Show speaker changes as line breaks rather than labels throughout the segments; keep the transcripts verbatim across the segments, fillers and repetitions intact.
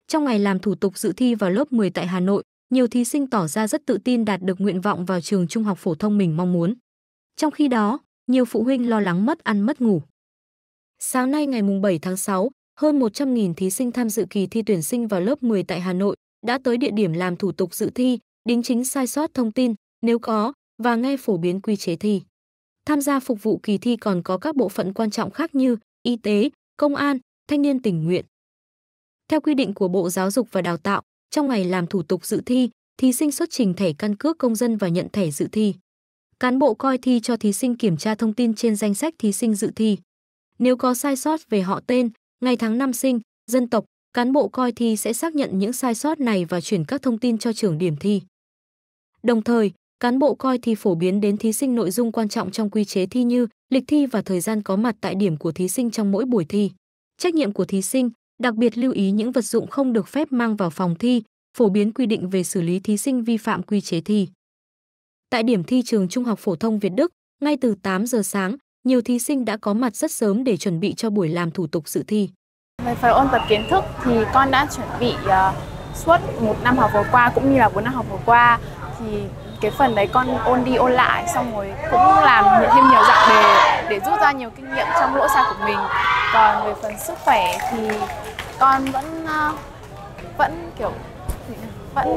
Trong ngày làm thủ tục dự thi vào lớp mười tại Hà Nội, nhiều thí sinh tỏ ra rất tự tin đạt được nguyện vọng vào trường trung học phổ thông mình mong muốn. Trong khi đó, nhiều phụ huynh lo lắng mất ăn mất ngủ. Sáng nay ngày bảy tháng sáu, hơn một trăm nghìn thí sinh tham dự kỳ thi tuyển sinh vào lớp mười tại Hà Nội đã tới địa điểm làm thủ tục dự thi, đính chính sai sót thông tin nếu có và nghe phổ biến quy chế thi. Tham gia phục vụ kỳ thi còn có các bộ phận quan trọng khác như y tế, công an, thanh niên tình nguyện. Theo quy định của Bộ Giáo dục và Đào tạo, trong ngày làm thủ tục dự thi, thí sinh xuất trình thẻ căn cước công dân và nhận thẻ dự thi. Cán bộ coi thi cho thí sinh kiểm tra thông tin trên danh sách thí sinh dự thi. Nếu có sai sót về họ tên, ngày tháng năm sinh, dân tộc, cán bộ coi thi sẽ xác nhận những sai sót này và chuyển các thông tin cho trưởng điểm thi. Đồng thời, cán bộ coi thi phổ biến đến thí sinh nội dung quan trọng trong quy chế thi như lịch thi và thời gian có mặt tại điểm của thí sinh trong mỗi buổi thi. Trách nhiệm của thí sinh, đặc biệt lưu ý những vật dụng không được phép mang vào phòng thi, phổ biến quy định về xử lý thí sinh vi phạm quy chế thi. Tại điểm thi trường Trung học phổ thông Việt Đức, ngay từ tám giờ sáng, nhiều thí sinh đã có mặt rất sớm để chuẩn bị cho buổi làm thủ tục dự thi.
Về phần ôn tập kiến thức thì con đã chuẩn bị uh, suốt một năm học vừa qua cũng như là bốn năm học vừa qua, thì cái phần đấy con ôn đi ôn lại, xong rồi cũng làm thêm nhiều dạng đề để rút ra nhiều kinh nghiệm trong lỗi sai của mình. Còn về phần sức khỏe thì con vẫn uh, vẫn kiểu vẫn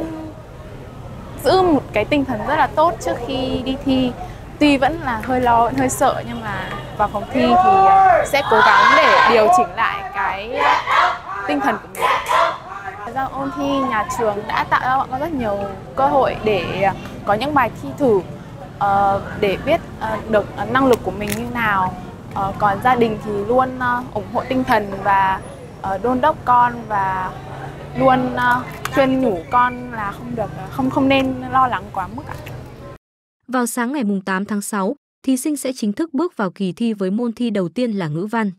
giữ một cái tinh thần rất là tốt trước khi đi thi. Tuy vẫn là hơi lo, hơi sợ, nhưng mà vào phòng thi thì sẽ cố gắng để điều chỉnh lại cái tinh thần của mình. Thời gian ôn thi, nhà trường đã tạo ra bọn con rất nhiều cơ hội để có những bài thi thử để biết được năng lực của mình như nào. Còn gia đình thì luôn ủng hộ tinh thần và đôn đốc con và luôn khuyên nhủ con là không được không không nên lo lắng quá mức ạ.
Vào sáng ngày tám tháng sáu, thí sinh sẽ chính thức bước vào kỳ thi với môn thi đầu tiên là ngữ văn.